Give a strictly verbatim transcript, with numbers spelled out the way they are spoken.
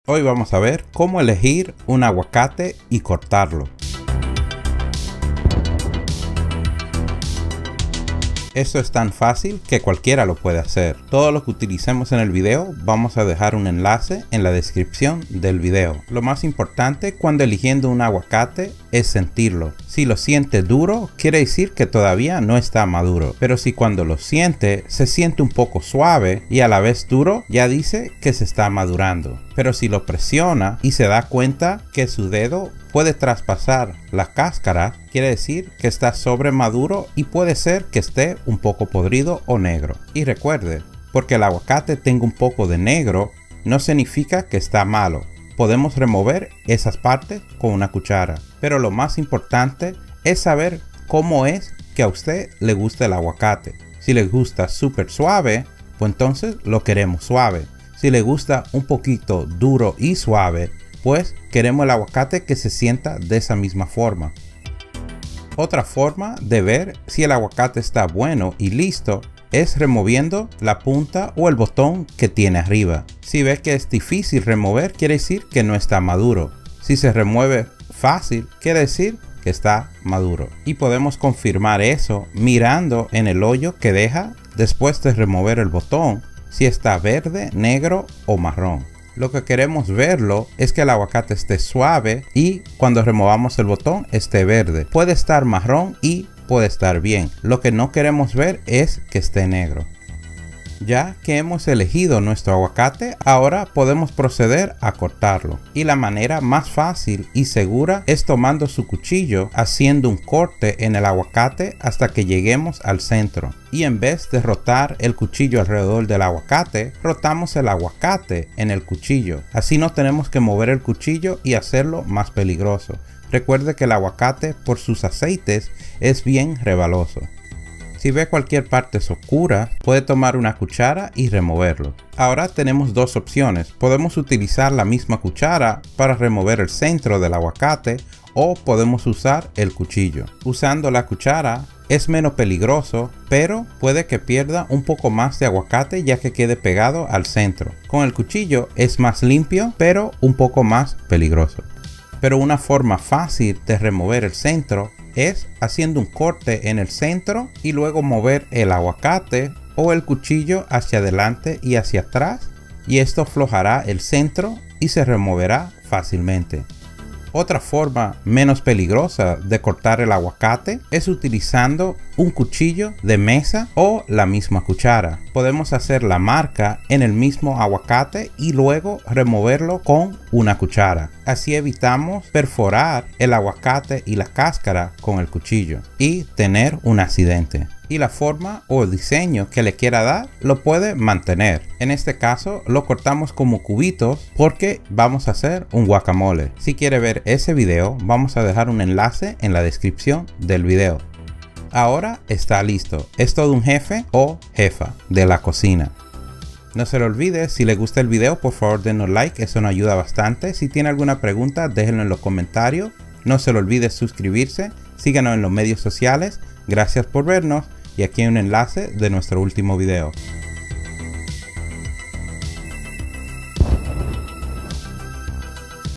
Hoy vamos a ver cómo elegir un aguacate y cortarlo. Esto es tan fácil que cualquiera lo puede hacer. Todo lo que utilicemos en el video vamos a dejar un enlace en la descripción del video. Lo más importante cuando eligiendo un aguacate es sentirlo. Si lo siente duro, quiere decir que todavía no está maduro. Pero si cuando lo siente, se siente un poco suave y a la vez duro, ya dice que se está madurando. Pero si lo presiona y se da cuenta que su dedo puede traspasar la cáscara, quiere decir que está sobremaduro y puede ser que esté un poco podrido o negro. Y recuerde, porque el aguacate tenga un poco de negro, no significa que está malo. Podemos remover esas partes con una cuchara. Pero lo más importante es saber cómo es que a usted le gusta el aguacate. Si le gusta súper suave, pues entonces lo queremos suave. Si le gusta un poquito duro y suave, pues queremos el aguacate que se sienta de esa misma forma. Otra forma de ver si el aguacate está bueno y listo es removiendo la punta o el botón que tiene arriba. Si ves que es difícil remover, quiere decir que no está maduro. Si se remueve fácil, quiere decir que está maduro. Y podemos confirmar eso mirando en el hoyo que deja después de remover el botón, si está verde, negro o marrón. Lo que queremos verlo es que el aguacate esté suave y cuando removamos el botón esté verde. Puede estar marrón y puede estar bien. Lo que no queremos ver es que esté negro. Ya que hemos elegido nuestro aguacate, ahora podemos proceder a cortarlo. Y la manera más fácil y segura es tomando su cuchillo, haciendo un corte en el aguacate hasta que lleguemos al centro. Y en vez de rotar el cuchillo alrededor del aguacate, rotamos el aguacate en el cuchillo. Así no tenemos que mover el cuchillo y hacerlo más peligroso. Recuerde que el aguacate, por sus aceites, es bien resbaloso. Si ve cualquier parte oscura, puede tomar una cuchara y removerlo. Ahora tenemos dos opciones. Podemos utilizar la misma cuchara para remover el centro del aguacate o podemos usar el cuchillo. Usando la cuchara es menos peligroso, pero puede que pierda un poco más de aguacate ya que quede pegado al centro. Con el cuchillo es más limpio, pero un poco más peligroso. Pero una forma fácil de remover el centro es haciendo un corte en el centro y luego mover el aguacate o el cuchillo hacia adelante y hacia atrás, y esto aflojará el centro y se removerá fácilmente. Otra forma menos peligrosa de cortar el aguacate es utilizando un cuchillo de mesa o la misma cuchara. Podemos hacer la marca en el mismo aguacate y luego removerlo con una cuchara. Así evitamos perforar el aguacate y la cáscara con el cuchillo y tener un accidente. Y la forma o diseño que le quiera dar lo puede mantener. En este caso lo cortamos como cubitos porque vamos a hacer un guacamole. Si quiere ver ese video, vamos a dejar un enlace en la descripción del video. Ahora está listo. Es todo un jefe o jefa de la cocina. No se le olvide, si le gusta el video, por favor denos like, eso nos ayuda bastante. Si tiene alguna pregunta, déjenlo en los comentarios. No se le olvide suscribirse, síganos en los medios sociales. Gracias por vernos y aquí hay un enlace de nuestro último video.